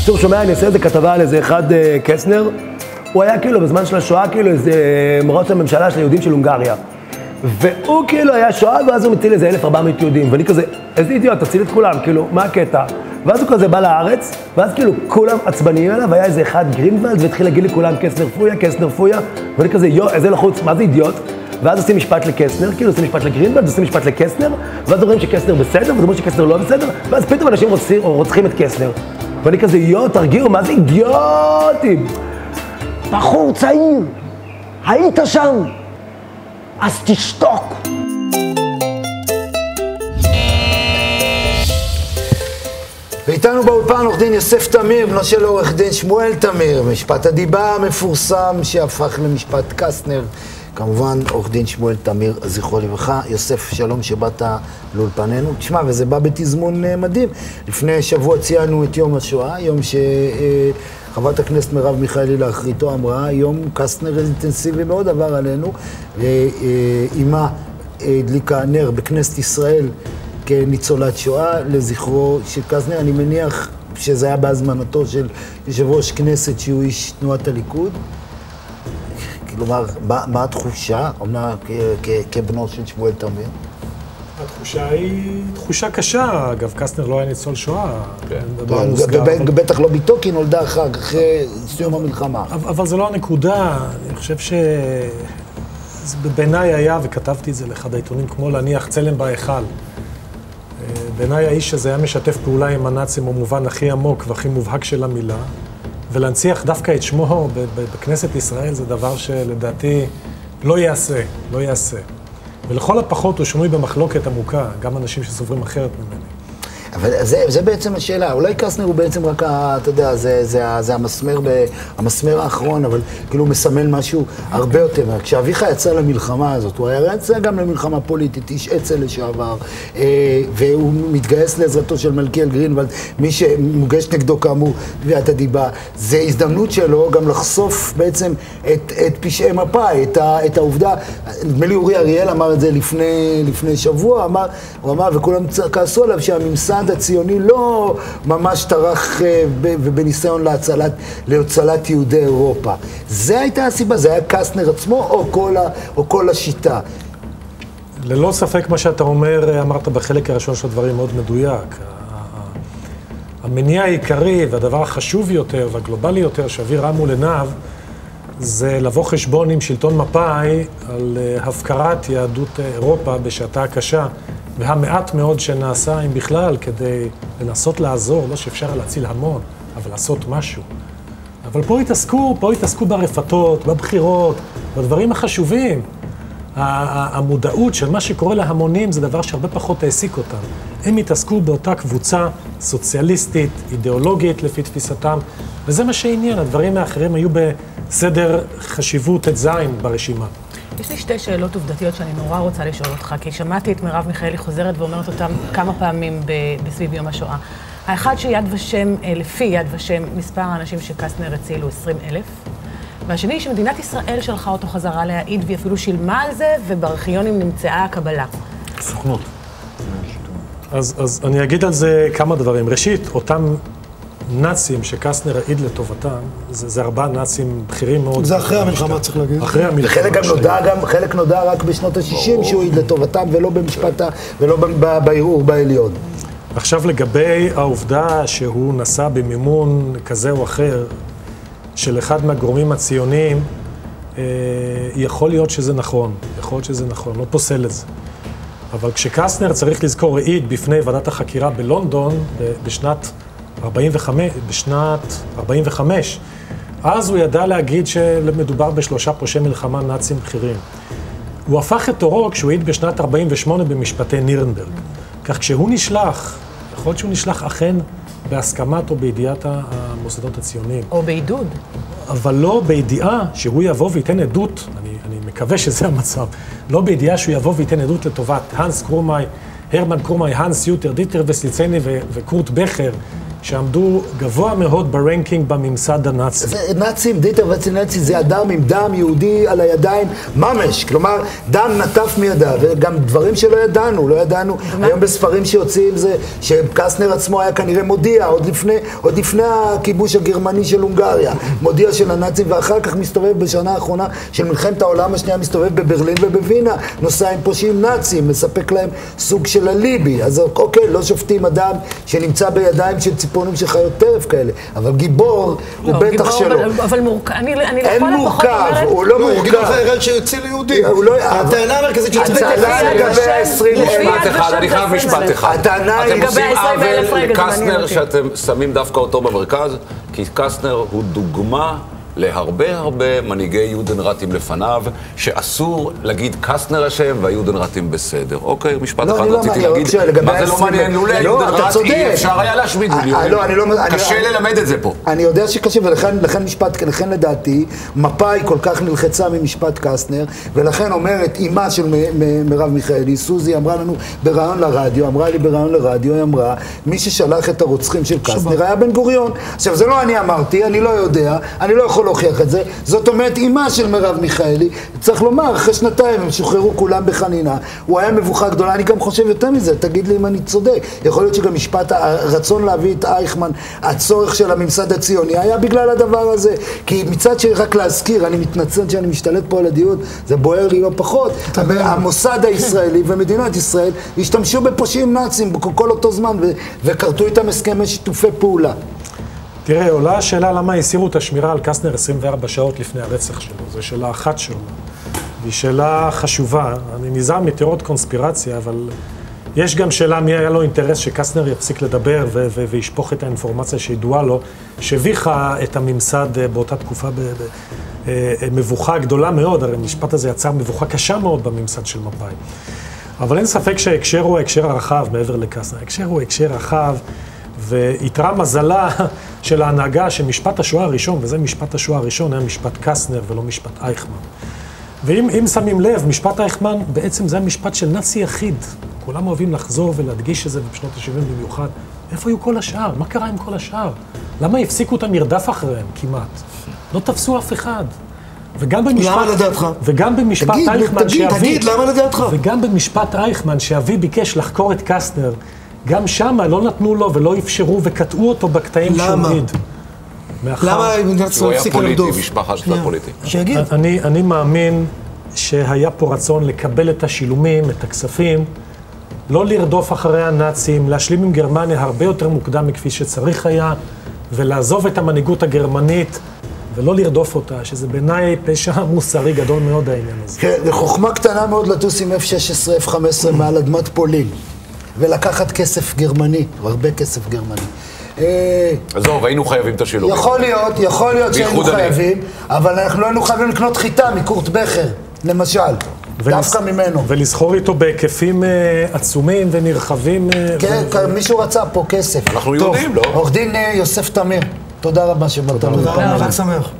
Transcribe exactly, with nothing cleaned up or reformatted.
בקיצור, שומע, אני אעשה איזה כתבה על איזה אחד קסנר, הוא היה כאילו בזמן של השואה, כאילו איזה ראש הממשלה של היהודים של הונגריה. והוא כאילו היה שואה, ואז הוא מציל איזה אלף וארבע מאות יהודים, ואני כזה, איזה אידיוט, תציל את כולם, כאילו, מה הקטע? ואז הוא כזה בא לארץ, ואז כאילו כולם עצבניים אליו, והיה איזה אחד גרינוולד, והתחיל להגיד לכולם קסנר פויה, קסנר פויה, ואני כזה, יו, איזה לחוץ, מה זה אידיוט? ואז עושים משפט לקסנר, כאילו עושים משפט לגרינוולד, עושים משפט לקסנר, ואז אומרים שקסנר בסדר, ואז אומרים שקסנר לא בסדר, ואז פתאום אנשים רוצחים, רוצחים את קסנר. ואני כזה, יו, תרגיעו, מה זה אידיוטים? בחור צעיר, היית שם, אז תשתוק. ואיתנו באולפן עורך דין יוסף תמיר, בנו של עורך דין שמואל תמיר, משפט הדיבה המפורסם שהפך למשפט קסטנר. כמובן, עורך דין שמואל תמיר, זכרו לברכה. יוסף, שלום שבאת לאולפננו. תשמע, וזה בא בתזמון מדהים. לפני שבוע ציינו את יום השואה, יום שחברת הכנסת מרב מיכאלי לאחריתו אמרה, יום קסטנר אינטנסיבי מאוד עבר עלינו. ואימה הדליקה נר בכנסת ישראל כניצולת שואה לזכרו של קסטנר. אני מניח שזה היה בהזמנתו של יושב ראש כנסת שהוא איש תנועת הליכוד. כלומר, מה, מה התחושה, אומנה כבנו של שמואל תמיר? התחושה היא תחושה קשה. אגב, קסטנר לא היה ניצול שואה. בטח לא ביתו, כי נולדה אחר, אחרי סיום המלחמה. אבל זה לא הנקודה. אני חושב שבעיניי היה, וכתבתי את זה לאחד העיתונים, כמו להניח צלם בהיכל. בעיניי האיש הזה היה משתף פעולה עם הנאצים במובן הכי עמוק והכי מובהק של המילה. ולהנציח דווקא את שמו בכנסת ישראל זה דבר שלדעתי לא יעשה, לא יעשה. ולכל הפחות הוא שנוי במחלוקת עמוקה, גם אנשים שסוברים אחרת ממני. אבל זה, זה בעצם השאלה, אולי קסטנר הוא בעצם רק, אתה יודע, זה, זה, זה המסמר, המסמר האחרון, אבל כאילו הוא מסמל משהו הרבה יותר. כשאביך יצא למלחמה הזאת, הוא היה יצא גם למלחמה פוליטית, איש אצ"ל לשעבר, והוא מתגייס לעזרתו של מלכיאל גרינוולד, מי שמוגש נגדו כאמור תביעת הדיבה. זה הזדמנות שלו גם לחשוף בעצם את, את פשעי מפא"י, את, את העובדה, נדמה לי אורי אריאל אמר את זה לפני, לפני שבוע, אמר, הוא אמר, וכולם כעסו עליו שהממסד הציוני לא ממש טרח ובניסיון להצלת, להצלת יהודי אירופה. זה הייתה הסיבה, זה היה קסטנר עצמו או כל, ה, או כל השיטה? ללא ספק מה שאתה אומר, אמרת בחלק הראשון של הדברים מאוד מדויק. המניע העיקרי והדבר החשוב יותר והגלובלי יותר שאוויר רם מול עיניו זה לבוא חשבון עם שלטון מפא"י על הפקרת יהדות אירופה בשעתה הקשה, והמעט מאוד שנעשה אם בכלל כדי לנסות לעזור, לא שאפשר להציל המון, אבל לעשות משהו. אבל פה התעסקו, פה התעסקו ברפתות, בבחירות, בדברים החשובים. המודעות של מה שקורה להמונים זה דבר שהרבה פחות העסיק אותם. הם התעסקו באותה קבוצה סוציאליסטית, אידיאולוגית לפי תפיסתם, וזה מה שעניין. הדברים האחרים היו בסדר חשיבות את זין ברשימה. יש לי שתי שאלות עובדתיות שאני נורא רוצה לשאול אותך, כי שמעתי את מרב מיכאלי חוזרת ואומרת אותם כמה פעמים בסביב יום השואה. האחד שיד ושם, לפי יד ושם, מספר האנשים שקסטנר הצילו עשרים אלף, והשני שמדינת ישראל שלחה אותו חזרה להעיד, והיא אפילו שילמה על זה, ובארכיונים נמצאה הקבלה. סוכנות. אז, אז אני אגיד על זה כמה דברים. ראשית, אותם נאצים שקסטנר העיד לטובתם, זה, זה ארבעה נאצים בכירים מאוד. זה אחרי המלחמה, צריך להגיד. אחרי המלחמה. וחלק גם נודע, גם, חלק נודע רק בשנות ה-שישים שהוא העיד לטובתם, ולא במשפט, ולא בערעור בעליון. עכשיו לגבי העובדה שהוא נסע במימון כזה או אחר, של אחד מהגורמים הציוניים, אה, יכול להיות שזה נכון, יכול להיות שזה נכון, לא פוסל את זה. אבל כשקסטנר, צריך לזכור, העיד בפני ועדת החקירה בלונדון בשנת ארבעים וחמש, בשנת ארבעים וחמש, אז הוא ידע להגיד שמדובר בשלושה פושעי מלחמה נאצים בכירים. הוא הפך את אורו כשהוא העיד בשנת ארבעים ושמונה במשפטי נירנברג. כך כשהוא נשלח, יכול להיות שהוא נשלח אכן בהסכמת או בידיעת המוסדות הציוניים. או בעידוד. אבל לא בידיעה שהוא יבוא וייתן עדות, אני, אני מקווה שזה המצב, לא בידיעה שהוא יבוא וייתן עדות לטובת הנס קרומאי, הרמן קרומאי, הנס יוטר, דיטר וסליצני ו- וקורט בכר, שעמדו גבוה מאוד ברנקינג בממסד הנאצי. זה נאצים, דיטר וצינצי, זה אדם עם דם יהודי על הידיים, ממש, כלומר, דם נטף מידיו, וגם דברים שלא ידענו, לא ידענו, היום בספרים שיוצאים זה, שקסנר עצמו היה כנראה מודיע, עוד לפני, עוד לפני הכיבוש הגרמני של הונגריה, מודיע של הנאצים, ואחר כך מסתובב בשנה האחרונה של מלחמת העולם השנייה, מסתובב בברלין ובווינה, נוסע עם פושעים נאצים, מספק להם סוג של הליבי, אז אוקיי, לא שופטים אדם שנמצא בידיים של ציפונים של חיות טרף כאלה, אבל גיבור הוא בטח שלו. אבל מורכב, אני לכל הפחות אומרת... אין מורכב, הוא לא מורכב. גיבור זה הרגע שיוצא ליהודי. הטענה המרכזית של הצעלה לגבי העשרים... משפט אחד, אני חייב משפט אחד. הטענה אתם עושים עוול רגע, לקסטנר שאתם שמים דווקא אותו במרכז, כי קסטנר הוא דוגמה להרבה הרבה מנהיגי יודנראטים לפניו, שאסור להגיד קסטנר אשם והיודנראטים בסדר. אוקיי, משפט אחד רציתי להגיד, מה זה לא מעניין? לולא היודנראט אי אפשר היה להשמיד מיליונים. קשה ללמד את זה פה. אני יודע שקשה, ולכן משפט, לכן לדעתי, מפאי כל כך נלחצה ממשפט קסטנר, ולכן אומרת, אימה של מרב מיכאלי, סוזי אמרה לנו ברעיון לרדיו, אמרה לי ברעיון לרדיו, היא אמרה, מי ששלח את הרוצחים של קסטנר היה בן גוריון. עכשיו, זה לא אני אמרתי, אני לא יודע, אני לא יכול להוכיח את זה. זאת אומרת, אימה של מרב מיכאלי, צריך לומר, אחרי שנתיים הם שוחררו כולם בחנינה, הוא היה מבוכה גדולה, אני גם חושב יותר מזה, תגיד לי אם אני צודק. יכול להיות שגם משפט, הרצון להביא את אייכמן, הצורך של הממסד הציוני, היה בגלל הדבר הזה. כי מצד שרק להזכיר, אני מתנצל שאני משתלט פה על הדיון, זה בוער לי לא פחות. המוסד הישראלי ומדינת ישראל השתמשו בפושעים נאצים כל אותו זמן, וקרתו איתם הסכמי שיתופי פעולה. תראה, עולה השאלה למה הסירו את השמירה על קסטנר עשרים וארבע שעות לפני הרצח שלו. זו שאלה אחת שלו. והיא שאלה חשובה. אני נזהר מתיאוריות קונספירציה, אבל יש גם שאלה מי היה לו אינטרס שקסטנר יפסיק לדבר ו- ו- וישפוך את האינפורמציה שידועה לו, שהביכה את הממסד באותה תקופה במבוכה גדולה מאוד. הרי המשפט הזה יצר מבוכה קשה מאוד בממסד של מפאי. אבל אין ספק שההקשר הוא ההקשר הרחב מעבר לקסטנר. ההקשר הוא ההקשר רחב, ויתרה מזלה של ההנהגה שמשפט השואה הראשון, וזה משפט השואה הראשון, היה משפט קסטנר ולא משפט אייכמן. ואם שמים לב, משפט אייכמן בעצם זה המשפט של נאצי יחיד. כולם אוהבים לחזור ולהדגיש את זה בשנות ה-שבעים במיוחד. איפה היו כל השאר? מה קרה עם כל השאר? למה הפסיקו את המרדף אחריהם כמעט? לא תפסו אף אחד. וגם במשפט... למה לדעתך? וגם במשפט תגיד, אייכמן תגיד, שאבי... תגיד, למה לדעתך? וגם במשפט אייכמן שאבי ביקש לחקור את קסטנר, גם שמה לא נתנו לו ולא אפשרו וקטעו אותו בקטעים שהוא העיד. למה מדינת ישראל הפסיקה לרדוף? הוא היה פוליטי, משפחה שלה פוליטי. שיגיד. אני, אני מאמין שהיה פה רצון לקבל את השילומים, את הכספים, לא לרדוף אחרי הנאצים, להשלים עם גרמניה הרבה יותר מוקדם מכפי שצריך היה, ולעזוב את המנהיגות הגרמנית ולא לרדוף אותה, שזה בעיניי פשע מוסרי גדול מאוד העניין הזה. כן, זה חוכמה קטנה מאוד לטוס עם אף שש עשרה, אף חמש עשרה מעל אדמת פולין. ולקחת כסף גרמני, הרבה כסף גרמני. עזוב, היינו חייבים את השילוב. יכול להיות, יכול להיות שהיינו חייבים, אבל אנחנו לא היינו חייבים לקנות חיטה מקורט בכר, למשל, דווקא ממנו. ולסחור איתו בהיקפים עצומים ונרחבים. כן, מישהו רצה פה כסף. אנחנו יודעים, לא? עורך דין יוסף תמיר, תודה רבה שבאת. תודה רבה, חג שמח.